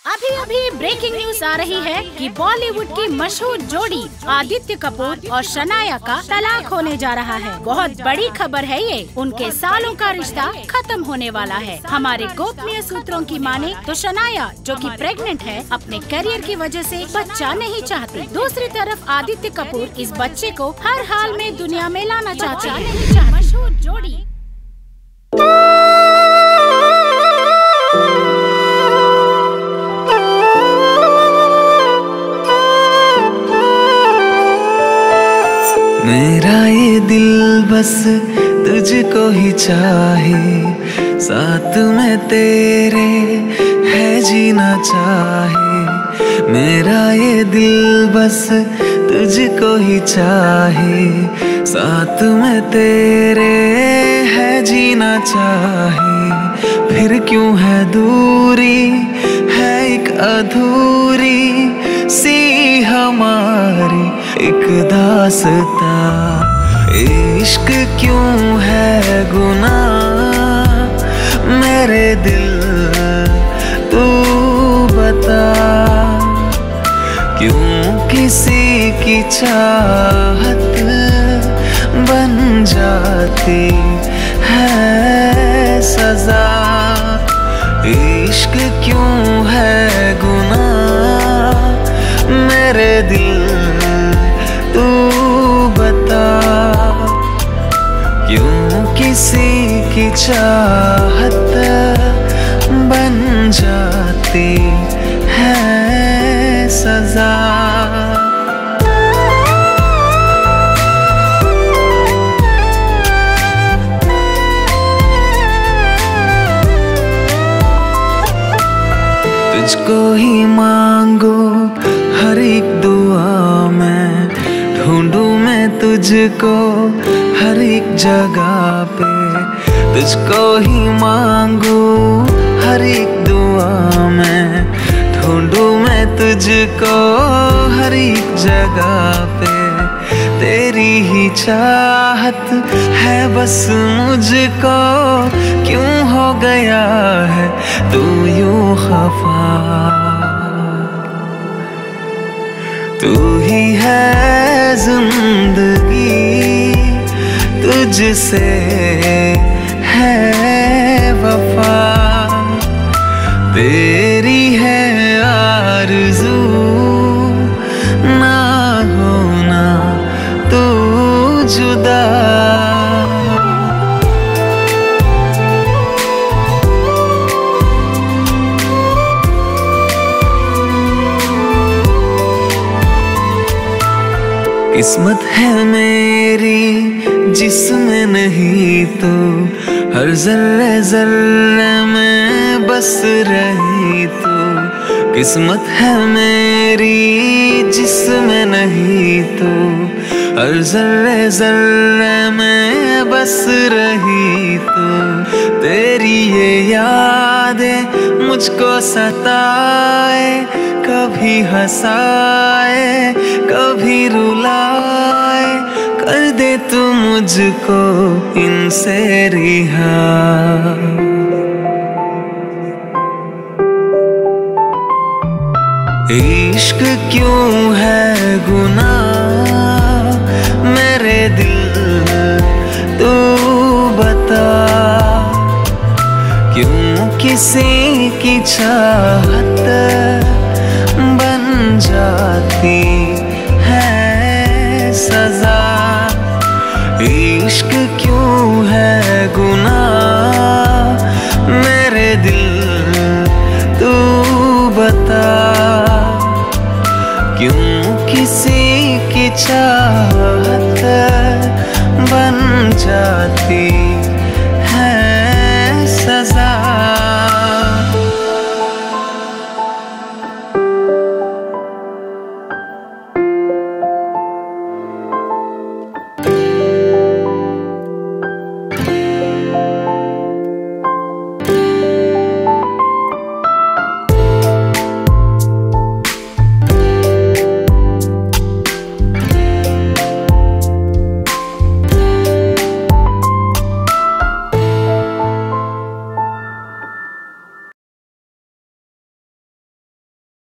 अभी अभी breaking news आ रही है कि बॉलीवुड की मशहूर जोड़ी आदित्य कपूर और शनाया का तलाक होने जा रहा है। बहुत बड़ी खबर है ये। उनके सालों का रिश्ता खत्म होने वाला है। हमारे गोपनीय सूत्रों की माने तो शनाया, जो कि प्रेग्नेंट है, अपने करियर की वजह से बच्चा नहीं चाहती। दूसरी तरफ आदित्य कपूर इस बच्चे को हर हाल में दुनिया में लाना चाहते हैं। मशहूर जोड़ी मेरा ये दिल बस तुझको ही चाहे, साथ में तेरे है जीना चाहे। मेरा ये दिल बस तुझको ही चाहे, साथ में तेरे है जीना चाहे। फिर क्यों है दूरी, है एक अधूरी सी हमारी एक दास्तां। इश्क क्यों है गुनाह मेरे दिल, तू बता। क्यों किसी की चाहत बन जाती है सजा। इश्क क्यों है गुनाह मेरे दिल, तू बता। क्यों किसी की चाहत बन जाती है सजा। तुझको ही मांगो हर एक दुआ में, ढूंढूं मैं तुझको हर एक जगह पे। तुझको ही मांगू हर एक दुआ में, ढूंढूं मैं तुझको हर एक जगह पे। तेरी ही चाहत है बस मुझको, क्यों हो गया है तू यूं खफा। तू ही है जिंदगी, तुझसे है वफा। तेरी है आरज़ू, ना होना तू जुदा। किस्मत है मेरी जिसमें नहीं तो, हर जर्रे जर्रे में बस रही तो। किस्मत है मेरी जिसमें नहीं तो, हर जर्रे जर्रे में बस रही तो। तेरी ये यादें मुझको सताए, कभी हंसाए कभी रुलाए। कर दे तू मुझको इनसे रिहा। इश्क क्यों है गुनाह मेरे दिल, तू बता। क्यों किसी की चाहत बन जाती है सजा। इश्क क्यों है गुनाह मेरे दिल, तू बता। क्यों किसी की चाहत